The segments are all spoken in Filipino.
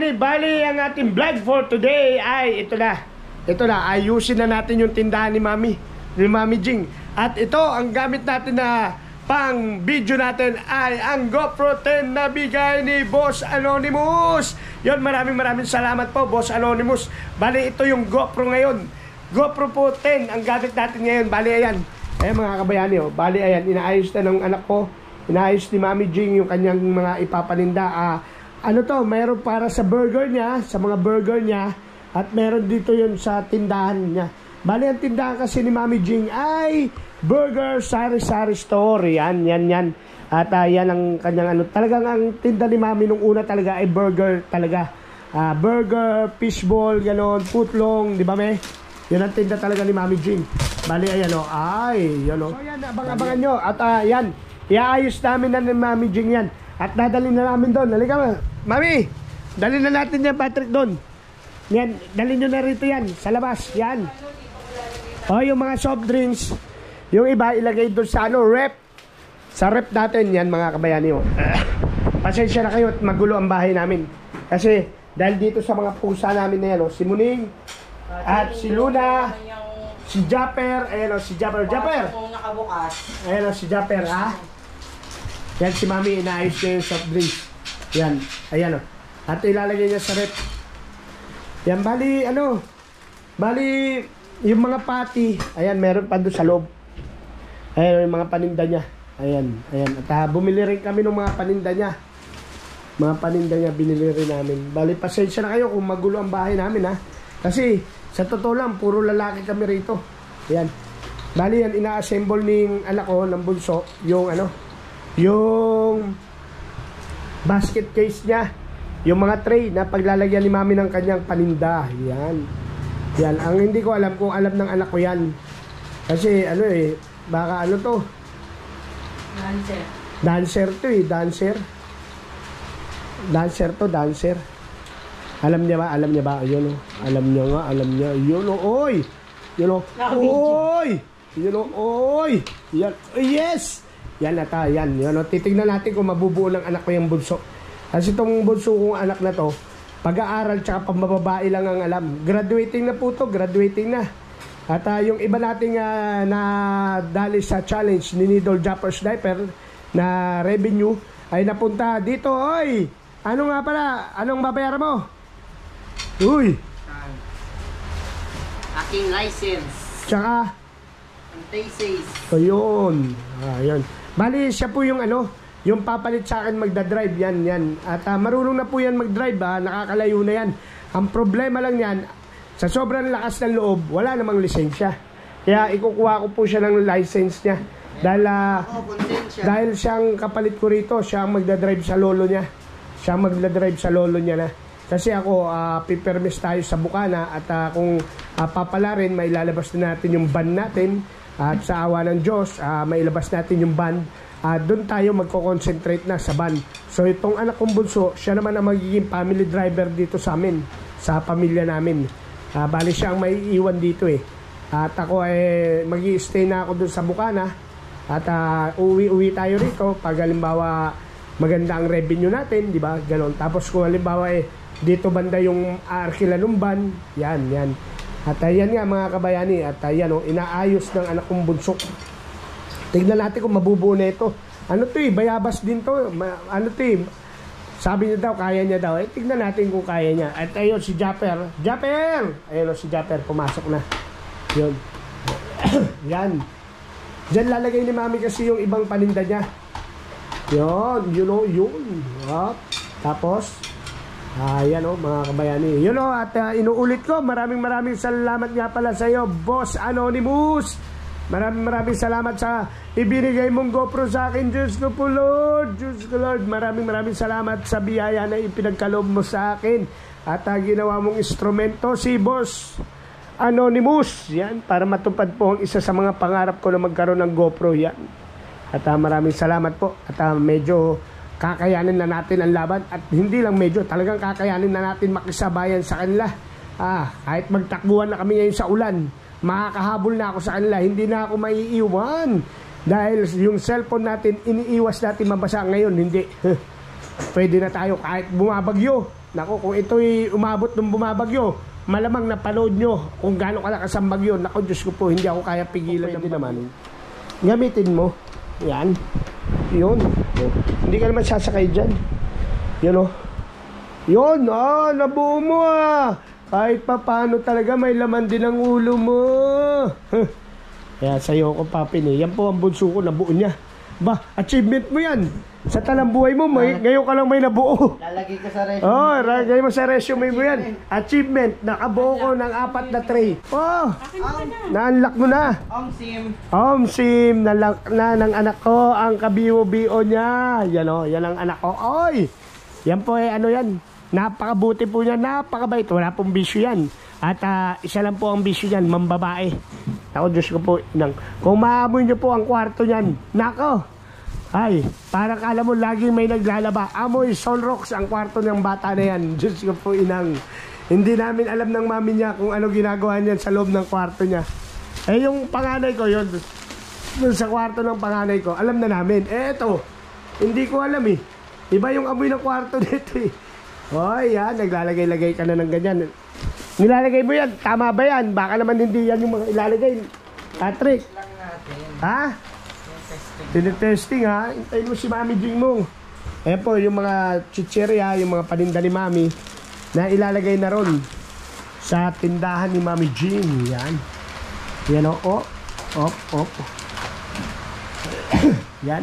kabayani, bali ang ating vlog for today ay ito na. Ito na, ayusin na natin yung tindahan ni Mami Jing. At ito, ang gamit natin na pang video natin ay ang GoPro 10 na bigay ni Boss Anonymous. Yon, maraming salamat po, Boss Anonymous. Bali, ito yung GoPro ngayon. GoPro po 10 ang gamit natin ngayon. Bali, ayan. Ayan mga kabayani, oh. Bali, ayan, inaayos na ng anak ko. Inaayos ni Mami Jing yung kanyang mga ipapaninda. Ano to, meron para sa burger niya, sa mga burger niya, at meron dito yun sa tindahan niya. Bali, ang tindahan kasi ni Mami Jing ay Burger Sari-Sari Store. Yan. At yan ang kanyang ano. Talagang ang tinda ni Mami nung una talaga ay burger talaga. Burger, fishball, gano'n, footlong, di ba me? Yan ang tinda talaga ni Mami Jing. Bali, ayan o. Ay, yan o. So yan, abang-abangan nyo. At yan, iaayos namin na ni Mami Jing yan. At dadalhin na namin doon. Halika, Mami, dalhin na natin yan, Patrick, doon. Yan, dalhin nyo na rito yan, sa labas. Yan. O, yung mga soft drinks, yung iba ilagay doon sa ano, rep. Sa rep natin, yan mga kabayani. Pasensya na kayo at magulo ang bahay namin. Kasi, dahil dito sa mga pusa namin na yan, si Muning, at si Luna, si Japper, ayan o, si Japper. Ayan o, si Japper, ha? Yan, si Mami, inaayos niya yung soft drinks. Yan, ayan o. At ilalagay niya sa rep. Yan, bali, ano, bali, yung mga pati, ayan, meron pa doon sa loob. Ayan, yung mga paninda niya. Ayan. At bumili rin kami ng mga paninda niya. Mga paninda niya, binili rin namin. Bali, pasensya na kayo kung magulo ang bahay namin, ha. Kasi, sa totoo lang, puro lalaki kami rito. Ayan. Bali, yan, ina-assemble ng anak ko, ng bunso, yung, ano, yung basket case niya, yung mga tray na paglalagyan ni Mami ng kanyang paninda. Yan. Ang hindi ko alam kung alam ng anak ko yan. Kasi ano baka ano to? Dancer to dancer. Dancer. Alam niya ba? Yun o. Alam niya. Yun o. Oy! Yun o. Oy! Yun o. Oy! Yan. Yes! Yan ata, yan. Titignan natin kung mabubuo ng anak ko yung bunso. Kasi itong bunso kong anak na to, pag-aaral tsaka pambababae lang ang alam. Graduating na po to, graduating na. At yung iba nating na dali sa challenge ni Needle Droppers Diaper na revenue ay napunta dito. Oy! Ano nga pala? Anong babayaran mo? Uy! Aking license. Tsaka? Ang thesis. Ayun. Ayan. Bali, siya po yung ano, yung papalit sa akin magdadrive, yan. At marunong na po yan magdrive, nakakalayo na yan. Ang problema lang yan, sa sobrang lakas ng loob, wala namang lisensya. Kaya ikukuha ko po siya ng license niya. Dahil siyang kapalit ko rito, siya ang magdadrive sa lolo niya. Na. Kasi ako, pipermis tayo sa Bukana at kung papala rin, mailalabas na natin yung van natin. At sa awa ng Diyos, mailabas natin yung van. Doon tayo magko-concentrate na sa van. So itong anak kong bunso, siya naman ang magiging family driver dito sa amin, sa pamilya namin. Bali siya ang may iwan dito At ako magi-stay na ako doon sa Bukana. At uwi tayo rito pag halimbawa maganda ang revenue natin, di ba? Ganon. Tapos kung halimbawa dito banda yung arkila ng van, yan. At ayan nga mga kabayani, at ayan inaayos ng anak kong bunso. Tignan natin kung mabubuo na ito. Ano to bayabas din to. Ano to sabi niya daw, kaya niya daw. Tignan natin kung kaya niya. At ayun si Japper. Ayun si Japper, pumasok na. Yun. Yan. Diyan lalagay ni Mami kasi yung ibang paninda niya. Yun. Tapos ayan mga kabayani. Yun at inuulit ko, maraming salamat nga pala sa iyo, Boss Anonymous. Maraming salamat sa ibinigay mong GoPro sa akin. Diyos ko po Lord. Maraming salamat sa biyaya na ipinagkaloob mo sa akin. At ginawa mong instrumento si Boss Anonymous. Yan, para matupad po ang isa sa mga pangarap ko na magkaroon ng GoPro. Yan. At maraming salamat po. At medyo kakayanin na natin ang laban. At hindi lang medyo, talagang kakayanin na natin makisabayan sa kanila. Kahit magtakbuhan na kami ngayon sa ulan, makakahabol na ako sa kanila. Hindi na ako maiiwan. Dahil yung cellphone natin, iniiwas natin mabasa ngayon. Hindi. Pwede na tayo kahit bumabagyo. Naku, kung ito'y umabot ng bumabagyo, malamang napanood nyo kung gaano kalakas ang bagyo. Naku, Diyos ko po, hindi ako kaya pigilan ng naman. Gamitin mo. Yan. Yun. Oh. Hindi ka naman sasakay dyan. Yun o. Yun. Nabuo mo Kahit pa paano talaga may laman din ang ulo mo. Kaya sa'yo ko papin Yan po ang bunso ko, nabuo niya. Ba, achievement mo yan. Sa talang buhay mo, ngayon ka lang may nabuo. Lalagay ka sa resume. Lagay mo sa resume mo yan. Achievement, nakabuo ko ng 4 na tray. Na-unlock mo na. Sim, na-unlock na ng anak ko, ang kabiwo-bio niya. Yan ang anak ko. Oy! Yan po ano yan. Napakabuti po niya, napakabait. Wala pong bisyo yan. At isa lang po ang bisyo niyan, mambabae. Ako, Diyos ko po, kung maamoy niyo po ang kwarto niyan, nako, ay, parang kala mo laging may naglalaba. Amoy Solrox ang kwarto ng bata na yan. Diyos ko po, hindi namin alam ng mami niya kung ano ginagawa niyan sa loob ng kwarto niya. Yung panganay ko, yun sa kwarto ng panganay ko, alam na namin. Eto, hindi ko alam Iba yung amoy ng kwarto dito yan, naglalagay-lagay ka na ng ganyan. Nilalagay mo yan, tama ba yan? Baka naman hindi yan yung mga ilalagay. Patrick. Tinitesting Hintayin mo si Mami Jing mo. Ayan po yung mga chichirya, yung mga paninda ni Mami na ilalagay na ron sa tindahan ni Mami Jing. Yan op. Yan.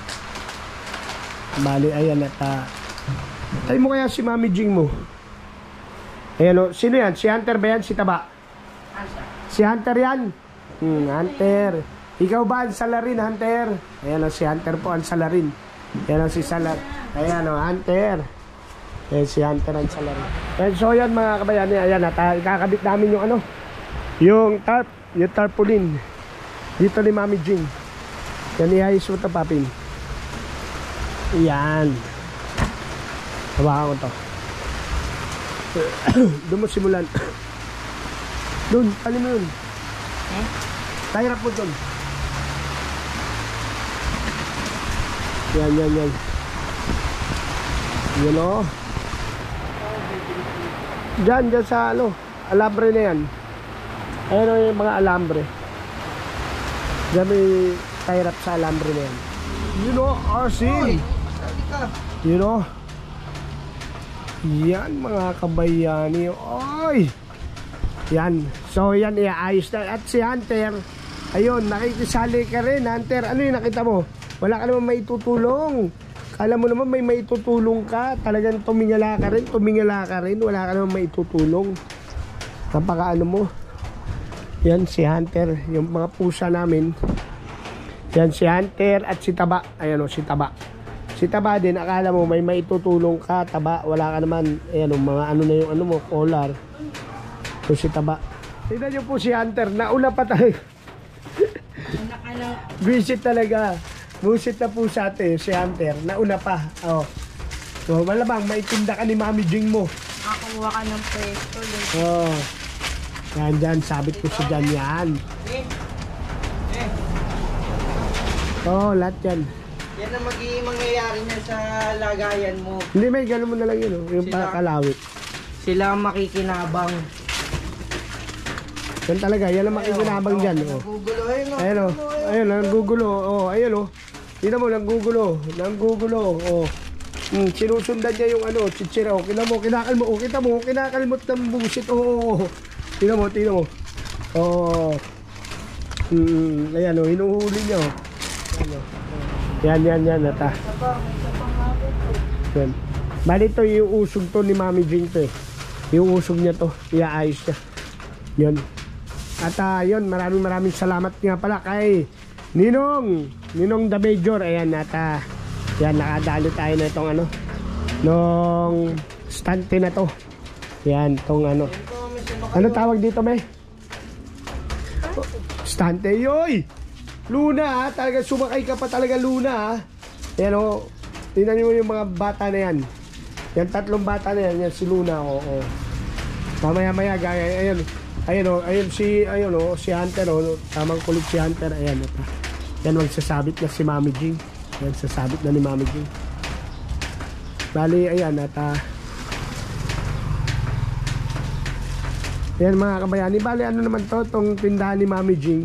Bali, ayan tayo mo kaya si Mami Jing mo. Ayan sino yan? Si Hunter ba yan? Si Taba? Si Hunter yan? Hunter. Ikaw ba ang salarin, Hunter? Ayan si Hunter po ang salarin. Ayan si Salar. Ayan Hunter. Ayan si Hunter ang salarin. Ayan, so yan mga kabayani. Ayan ikakabit namin yung yung tarpaulin. Dito ni Mami Jing. Yan iayos mo ito, papin. Ayan. Hawakan ko to. Doon mo simulan. Doon, alin mo yun. Tahirap mo doon. Yan. Yan Diyan sa alambre na yan. Ayan yung mga alambre. Diyan may tahirap sa alambre na yan. Arsin. Yan mga kabayani. Yan. So yan iaayos na. At si Hunter, ayun, nakikisali ka rin, Hunter. Ano yung nakita mo? Wala ka naman maitutulong. Kala mo naman may maitutulong ka. Talagang tumingala ka rin. Wala ka naman maitutulong. Napaka mo. Yan si Hunter. Yung mga pusa namin. Yan si Hunter at si Taba. Ayan si Taba. Si Taba din, akala mo may maitutulong ka, Taba, wala ka naman. Ayan mga na yung mo, collar. So si Taba. Tignan niyo po si Hunter, nauna pa tayo. Visit talaga. Busit na po sa atin, si Hunter, nauna pa. So malamang maitinda ka ni Mami Jing mo. Nakakuha ka ng pwesto. Yan dyan, sabit ko sa dyan yan. Lahat yan. Yan ang mangyayari niya sa lagayan mo. Hindi, may gano'n mo na lang yun, yung kalawit. Sila ang makikinabang. Yan talaga, yan ang makikinabang dyan. Nagugulo, ayun, nanggugulo. Tingnan mo, nanggugulo. Sinusundan niya yung chichira. Kita mo, kinakalmot ng busit. Tingnan mo. Ayan, hinuhuli niya. Yan. Yan. Bali ito yung usog to ni Mami Jing to Yung usog niya to, iaayos niya. Yun. At yun, maraming salamat nga pala kay Ninong the Major. Ayan, at yan, nakadali tayo na itong nung stante na to. Yan, itong ano tawag dito, may? Stante, yoy! Luna talaga sumakay ka pa talaga, Luna Ayan tingnan niyo yung mga bata na yan. Yan 3 bata na yan, si Luna Mamaya gaya, ayun si Hunter tamang kulit si Hunter, ayan yan magsasabit na si Mami Jing. Yan sasabit na ni Mami Jing. Bali ayan at Yan mga kabayani. Bali ano naman to, tong tindahan ni Mami Jing.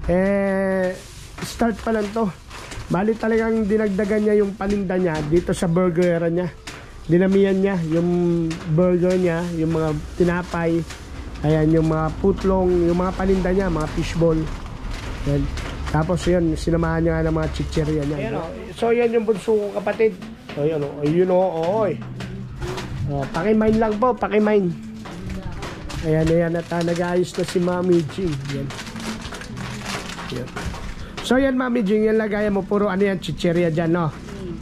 Start pa lang to. Bali talagang dinagdagan niya yung paninda niya dito sa burger niya. Dinamihan niya yung burger niya, yung mga tinapay. Ayan, yung mga putlong, yung mga paninda niya, mga fishball. Yan. Tapos yun, sinamahan niya ng mga chichirya niya. Ayan, so yan yung bunso ko kapatid. So yun o, ayun o, oy. Pakimine lang po, pakimine. Ayan, at nag-aayos na si Mami Jing. Yan. Yan. So yan Mami Jing, yan lagayan mo, puro ano yan, chichirya dyan, no?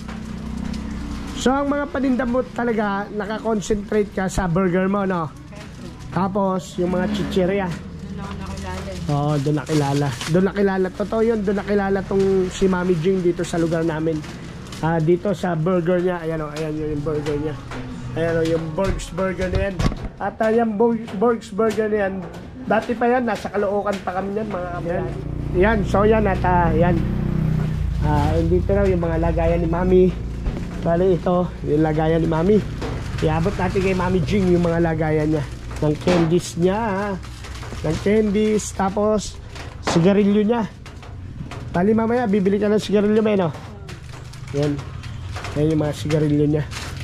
So ang mga paninda mo talaga, nakakonsentrate ka sa burger mo, no? Tapos yung mga chichirya. Oo, doon nakilala. Doon nakilala. Totoo yun, doon nakilala tong si Mami Jing dito sa lugar namin. Dito sa burger niya. Ayan o, ayan yung burger niya. Ayan o, yung Borg's Burger na yan. At yung Borg's Burger na yan, dati pa yan, nasa Caloocan pa kami yan, mga kabayan. Yan, so yan at yan. Dito na yung mga lagayan ni Mami. Bali ito, yung lagayan ni Mami. Iabot natin kay Mami Jing yung mga lagayan niya. Ng candies niya, ng candies, tapos sigarilyo niya. Bali mamaya bibili ka ng sigarilyo mo, no? Yan. Yan yung mga sigarilyo niya.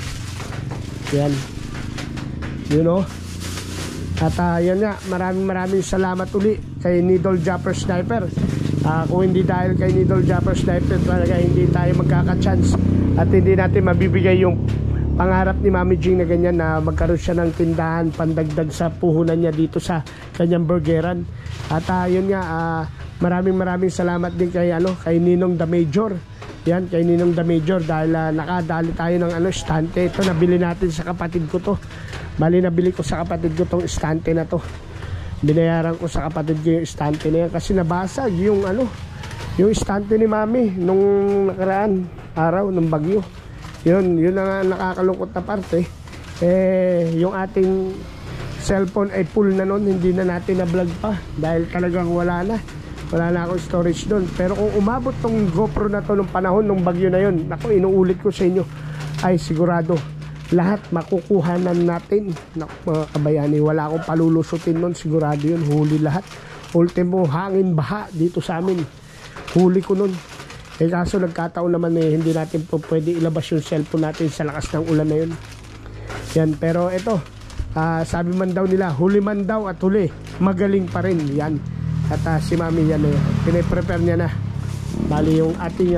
Yan. You know. At yan nga, maraming salamat uli kay Needle Jumper Sniper. Kung hindi dahil kay Needle Jumper Sniper, talaga hindi tayo magkaka-chance at hindi natin mabibigay yung pangarap ni Mami Jing na ganyan, na magkaroon siya ng tindahan pandagdag sa puhunan niya dito sa kanyang burgeran. At yun nga, maraming salamat din kay Ninong the Major. Yan, kay Ninong the Major, dahil nakadali tayo ng estante. Ito nabili natin sa kapatid ko to. Bali nabili ko sa kapatid ko tong estante na to. Binayaran ko sa kapatid ko yung estante na yan kasi nabasag yung yung estante ni Mami nung nakaraan araw ng bagyo. Yun ang nakakalungkot na parte. Yung ating cellphone ay full na nun, hindi na natin na-vlog pa dahil talagang wala na akong storage doon. Pero kung umabot tong GoPro na to nung panahon ng bagyo na yun, ako inuulit ko sa inyo, ay sigurado lahat makukuhanan natin. Mga kabayani, wala akong palulusutin nun, sigurado yun, huli lahat. Ultimo hangin baha dito sa amin, huli ko nun. Kaso nagkataon naman hindi natin po pwede ilabas yung cellphone natin sa lakas ng ulan na yun. Yan, pero ito, sabi man daw nila, huli man daw at huli, magaling pa rin. Yan. At si Mami yan, piniprepare niya na. Bali yung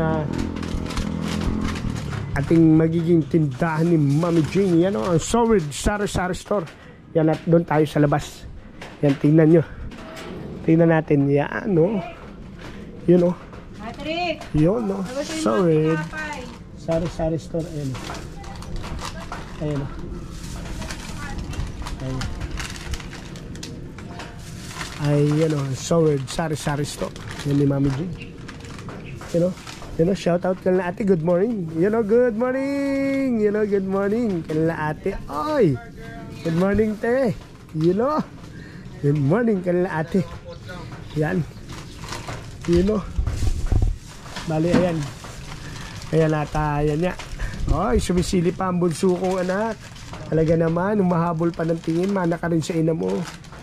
ating magiging tindahan ni Mami Jing. Yan ang Soward Sari-Sari Store. Yan, at doon tayo sa labas. Yan, tingnan nyo. Tingnan natin. Yan, no. Yun, no. Yun, no. Soward Sari-Sari Store. Ayan, no. Ayan, no. Ayan. Ay, Soward Sari-Sari Store. Yan ni Mami Jing. Shout out kala ate, good morning. Good morning. Good morning kala ate. Oy. Good morning te. Good morning kala ate. Yan. Bali ayan. Ayan ata, ayan niya. Oy, sumisili pa ang bunso kong anak. Talaga naman, umahabol pa ng tingin, mana ka rin sa ina mo.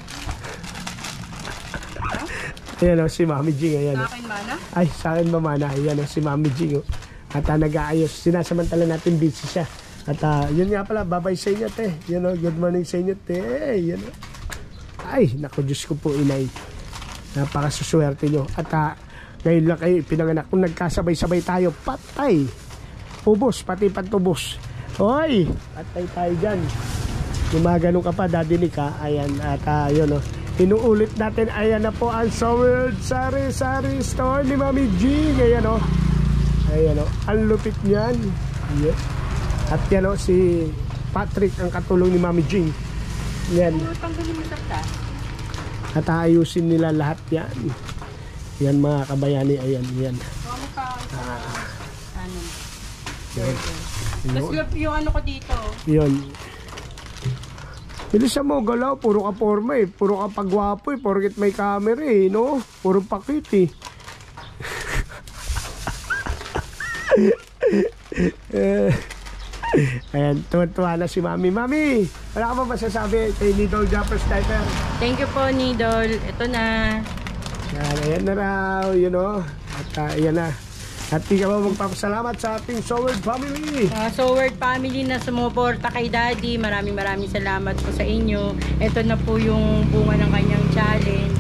Ayan si Mami Jing. Ayan, sa akin mana? Ay, sa akin mamana. Ayan si Mami Jing. At nag-aayos. Sinasamantala natin busy siya. At yun nga pala, babay sa inyo te. Good morning sa inyo te. Ay, naku Diyos ko po inay. Napakasuswerte nyo. At ngayon lang kayo pinanganak. Kung nagkasabay-sabay tayo, patay. Ubos, pati pantubos. Hoy, patay tayo dyan. Yung mga ganun ka pa, dadinig ka. Ayan, at inuulit natin, ayan na po ang Soward Sari-Sari Store ni Mami Jing. Ayan ang lupit niyan. Yeah. At yan si Patrick ang katulong ni Mami Jing. Yan. At ayusin nila lahat yan. Yan mga kabayani, ayan. Yan. Tapos yung ko dito. Yan. Bilisan mo, galaw, puro ka forma puro ka pagwapo porket may camera no? Puro pakit Ayan, tuwa na si Mami. Mami, wala ka ba masasabi kay Needle Jumper Sniper? Thank you po, Needle. Ito na. Yan, ayan na raw, you know. At ayan na. At di ka ba magpapasalamat sa ating Soward family? Soward family na sumuporta kay Daddy. Maraming salamat po sa inyo. Ito na po yung bunga ng kanyang challenge.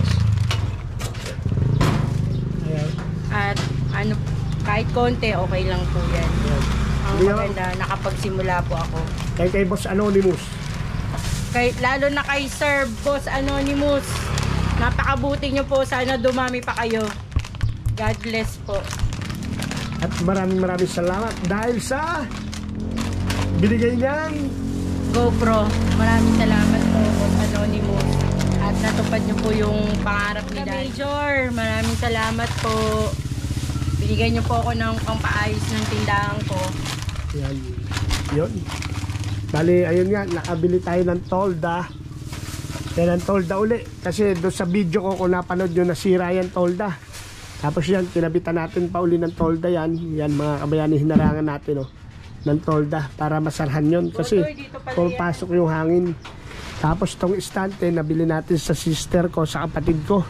Ayan. At ano, kahit konti, okay lang po yan. Ayan. Ang Hindi maganda, nakapagsimula po ako. Kay Boss Anonymous. Lalo na kay Sir Boss Anonymous. Napakabuti nyo po. Sana dumami pa kayo. God bless po. At maraming salamat dahil sa binigay niyang GoPro. Maraming salamat po, Boss Anonymous. At natupad nyo po yung pangarap ni Daddy. Major, maraming salamat po. Binigay nyo po ako ng pampaayos ng tindahan ko. yan. Yun. Bali, ayun nga, nakabili tayo ng tolda. Yan ang tolda uli. Kasi doon sa video ko, kung napanood nyo, nasira yan tolda. Tapos yan, kinabitan natin pa uli ng tolda yan. Yan mga kabayani, hinarangan natin ng tolda para masarhan yun. Kasi pumapasok yung hangin. Tapos tong istante, nabili natin sa sister ko, sa kapatid ko.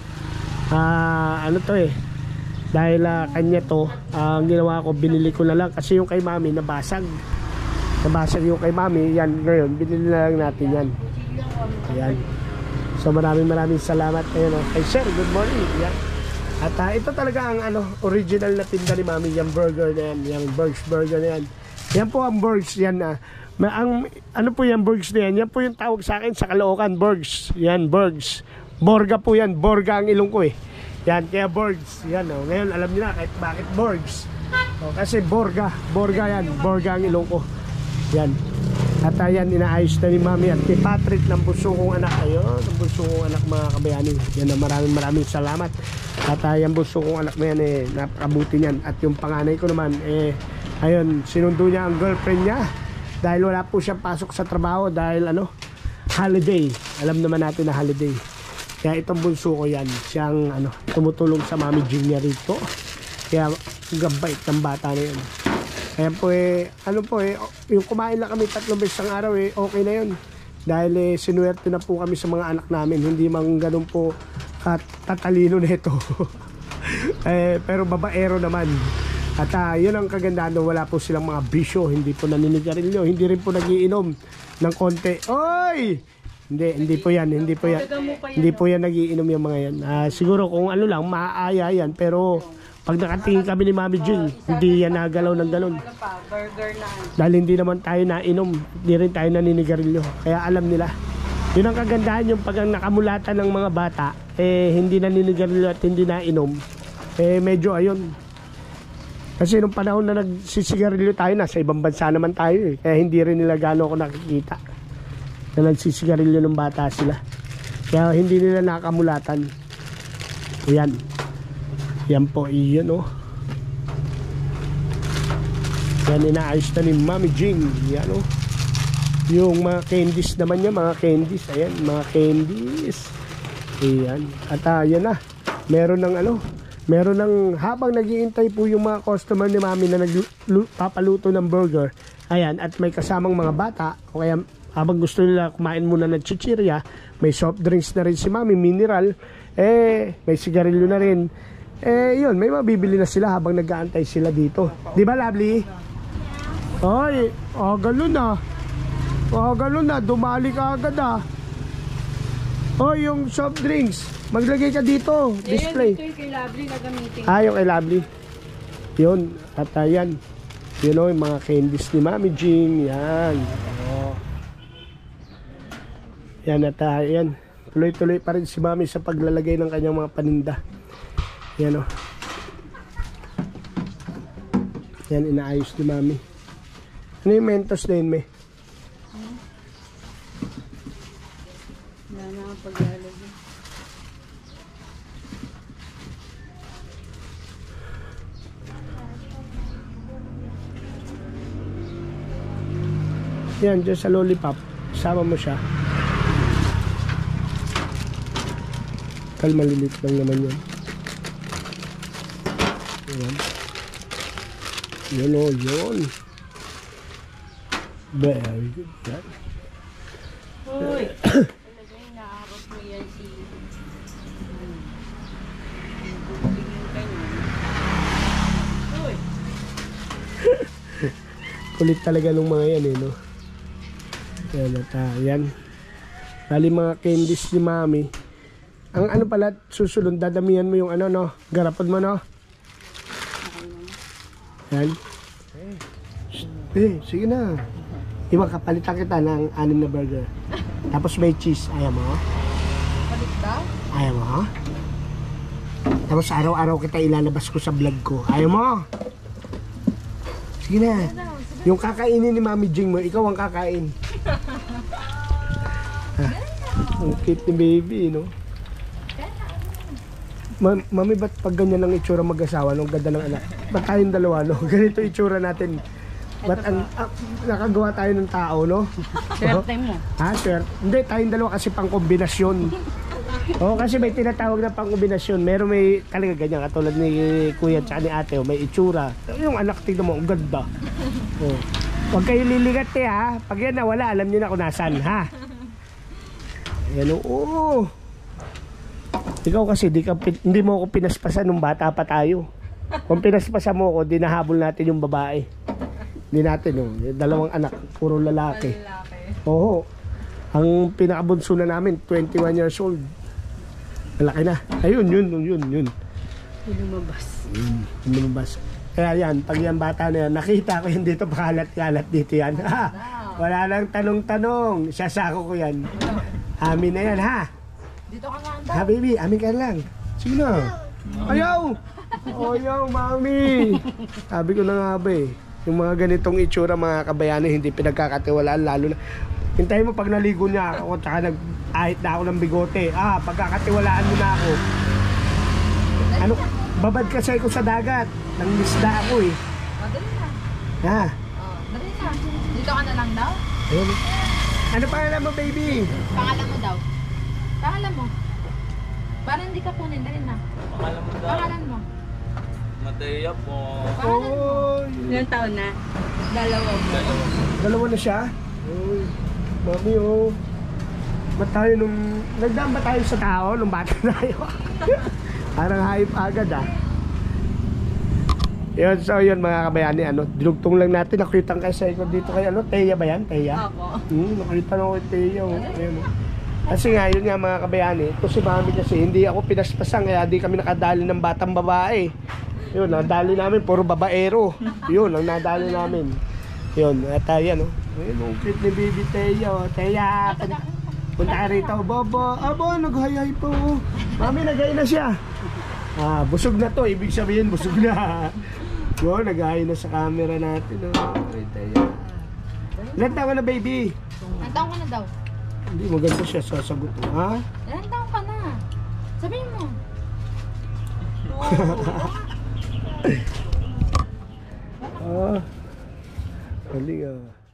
Ano to dahil kanya to, ang ginawa ko, binili ko na lang. Kasi yung kay Mami, nabasag yung kay Mami. Yan, ngayon, binili na lang natin yan. Ayan. So maraming salamat. Ayan, kay Sir, good morning. Yan. At ito talaga ang original na tinda ni Mami, yung burger na yan, yung Burgs Burger na yan. Yan po ang Burgs, yan ang ano po yung Burgs na yan, yan po yung tawag sa akin sa Caloocan, Burgs. Yan, Burgs. Borga po yan, Borga ang ilong ko Yan, kaya Burgs. Yan ngayon alam niyo na kahit bakit Burgs. Kasi Borga yan, Borga ang ilong ko. Yan. At yan, inaayos na ni Mami at kay Patrick ng bunso kong anak. Ayun, ng bunso kong anak mga kabayani. Yan na maraming salamat. At yung bunso kong anak na yan napakabuti niyan. At yung panganay ko naman ayun, sinundo niya ang girlfriend niya. Dahil wala po siyang pasok sa trabaho dahil holiday. Alam naman natin na holiday. Kaya itong bunso ko yan, siyang tumutulong sa Mami Jean niya rito. Kaya gabait ng bata na yan. Kaya po yung kumain lang kami 3 beses ang araw okay na yun. Dahil sinuwerte na po kami sa mga anak namin. Hindi man ganun po tatalino na ito. Pero babaero naman. At yun ang kagandahan, wala po silang mga bisyo. Hindi po naninigarilyo. Hindi rin po nagiinom ng konti. Oy! Hindi po yan. Hindi po yan nagiinom yung mga yan. Siguro kung lang, maaaya yan. Pero pag nakatingin kami ni Mami Jing, hindi yan nagalaw ng galon. Dahil hindi naman tayo nainom, hindi rin tayo naninigarilyo. Kaya alam nila. Yun ang kagandahan, yung pag nakamulatan ng mga bata, hindi naninigarilyo at hindi nainom, medyo ayun. Kasi nung panahon na nagsisigarilyo tayo, nasa ibang bansa naman tayo Kaya hindi rin nila gano'n ako nakikita na nagsisigarilyo ng bata sila. Kaya hindi nila nakamulatan. Ayan. Yan po, iyon Yan, inaayos na ni Mami Jing. Yan yung mga candies naman niya, mga candies. Ayan, mga candies. Ayan. At yan na. Meron ng habang nag-iintay po yung mga customer ni Mami na nagpapaluto ng burger. Ayan, at may kasamang mga bata. O kaya habang gusto nila kumain muna ng chichirya, may soft drinks na rin si Mami, mineral. May sigarilyo na rin. Yun, may mabibili na sila habang nag-aantay sila dito. Di ba, Lovely? Ay, ganun na. Ganun na, dumali ka agad yung soft drinks. Maglagay ka dito, display. Ito yung kay Lovely na gamitin. Yung kay Lovely. Yun, at yan. Yung mga candies ni Mami Jing. Yan. Yan, at yan. Tuloy-tuloy pa rin si Mami sa paglalagay ng kanyang mga paninda. Yan Yan, inaayos ni Mami. Ano yung Mentos na yun, May? Wala na ang paglalagay. Yan, dyan sa lollipop. Sama mo siya. Maliliit lang naman yan. Yun. Very good. Yan. Uy! Talagang inaarap mo yan si... Uy! Kulit talaga ng mga yan eh, no? Yan at yan. Bali mga candies ni Mami. Ang ano pala, susunod, dadamihan mo yung ano, no? Garapon mo, no? Yan. Sige na. Iba, kapalitan kita ng 6 na burger. Tapos may cheese. Ayaw mo? Palit daw? Ayaw mo? Tapos araw-araw kita ilalabas ko sa vlog ko. Ayaw mo? Sige na. Yung kakainin ni Mami Jing mo, ikaw ang kakain. Ang cute ni baby, no? Mami, ba't pag ganyan ang itsura mag-asawa, no? Ganda ng anak. Ba't tayong dalawa, no? Ganito itsura natin. Ba't nakagawa tayo ng tao, no? Swerte mo. Ha, swerte? Hindi, tayong dalawa kasi pang kombinasyon. Oo, kasi may tinatawag na pang kombinasyon. Meron may talaga ganyan, katulad ni Kuya at ni Ate, may itsura. Yung anak, tignan mo, ang ganda. Oh. Huwag kayo liligat eh, ha? Pag yan nawala, alam niyo na kung nasan, ha? Ayan, oo. Ikaw kasi, hindi mo ako pinaspasan nung bata pa tayo. Kung pinaspasan mo ako, dinahabol natin yung babae. Hindi natin, yung dalawang anak, puro lalaki. Oo. Ang pinakabunso na namin, 21 years old. Malaki na. Ayun, yun. Lumabas. Lumabas. Kaya yan, pag yan bata na yan, nakita ko yan dito, pakalat-kalat dito yan. Ha? Wala nang tanong-tanong. Sasako ko yan. Amin na yan, ha? Dito ka nga Ha, baby, amin ka lang. Sige na. Ayaw! Ayaw, Mami! Sabi ko na nga ba eh. Yung mga ganitong itsura, mga kabayani, hindi pinagkakatiwalaan, lalo na. Hintayin mo pag naligo niya ako, tsaka nag-ahit na ako ng bigote. Pagkakatiwalaan mo na ako. Ano? Babad kasi ako sa dagat. Nangisda ako eh. Dali na. Ha? Dali na. Dito ka na lang daw? Ayun. Ano pangalan mo, baby? Pangalan mo daw. Pangalan mo. Parang hindi ka kunin. Dali na. Pangalan mo daw. Pangalan mo. Mataya po. Pangalan mo. Oh, Ilang taon na? dalawa na siya? Uy, Mami, oh. Ba't tayo nung... Nagdaan ba tayo sa tao nung bata tayo? Parang hayop agad, ah. Yun, so yun mga kabayani, ano, dinugtong lang natin, nakita kayo sa ikot dito kay, ano, Teya ba yan? Teya? Opo. Nakita na ko kay Teya, oh. Ayun, oh. Kasi nga, yun nga mga kabayani, ito si Mami kasi, hindi ako pinaspasan, kaya di kami nakadali ng batang babae. Yun, nadali namin, puro babaero. Yun, ang nadali namin. Yun, at yan, oh. Ayun, ang cute ni baby Teya, oh. Teya, punta ka rito, Bobo. Abo, nag-hay-hay po. Mami, nag-hay na siya. Busog na to. Ibig sabihin, busog na. Yo, nag-hay na sa camera natin. Ay, Teya. Ilan taon ka na, baby? Ilang taon ka na daw? Hindi, maganda siya sasagot. Ha? Ilang taon ka na? Sabihin mo. Galing,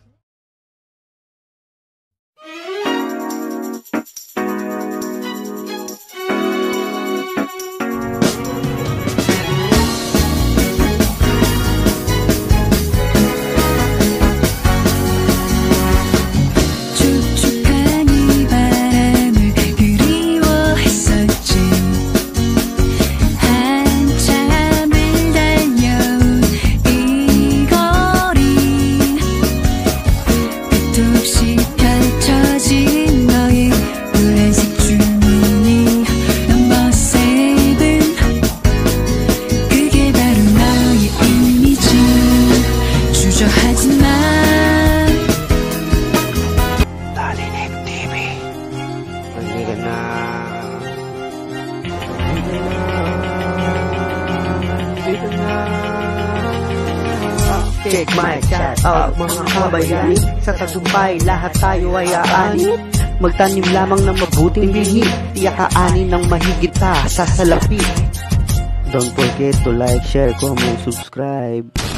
Check my chat out mga kabayani. Sa tagumpay lahat tayo ay aani. Magtanim lamang ng mabuting bihi. Tiyak aanin ng mahigit pa sa salapi. Don't forget to like, share, comment, subscribe.